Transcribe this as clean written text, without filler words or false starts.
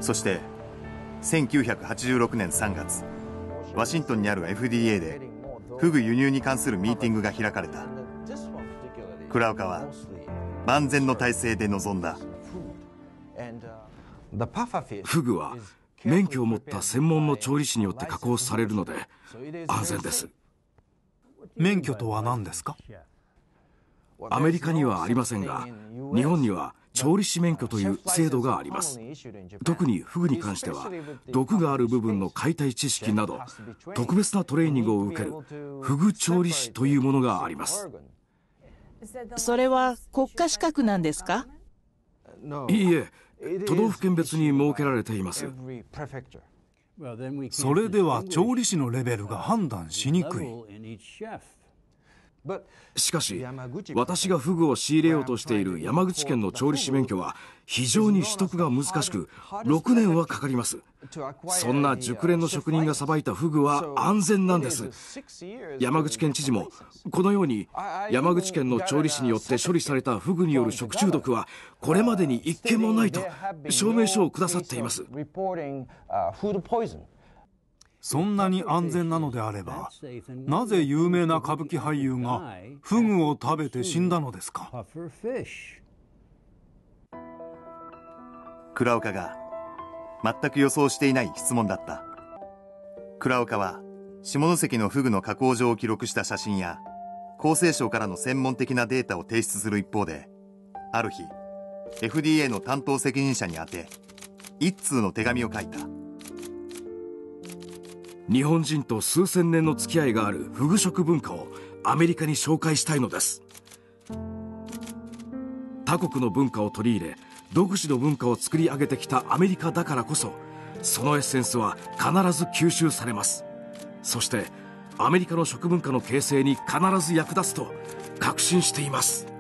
そして1986年3月、ワシントンにある FDA でフグ輸入に関するミーティングが開かれた。倉岡は万全の体制で臨んだ。 フグは免許を持った専門の調理師によって加工されるので安全です。 免許とは何ですか？ アメリカにはありませんが、日本には調理師免許という制度があります。特にフグに関しては毒がある部分の解体知識など特別なトレーニングを受けるフグ調理師というものがあります。 それは国家資格なんですか？ いいえ、都道府県別に設けられています。 それでは調理師のレベルが判断しにくい。 しかし私がフグを仕入れようとしている山口県の調理師免許は非常に取得が難しく6年はかかります。そんな熟練の職人がさばいたフグは安全なんです。山口県知事もこのように山口県の調理師によって処理されたフグによる食中毒はこれまでに一件もないと証明書をくださっています。 そんなに安全なのであれば、なぜ有名な歌舞伎俳優がフグを食べて死んだのですか？ 倉岡が全く予想していない質問だった。倉岡は下関のフグの加工場を記録した写真や厚生省からの専門的なデータを提出する一方で、ある日 FDA の担当責任者に宛て一通の手紙を書いた。 日本人と数千年の付き合いがあるフグ食文化をアメリカに紹介したいのです。他国の文化を取り入れ独自の文化を作り上げてきたアメリカだからこそ、そのエッセンスは必ず吸収されます。そしてアメリカの食文化の形成に必ず役立つと確信しています。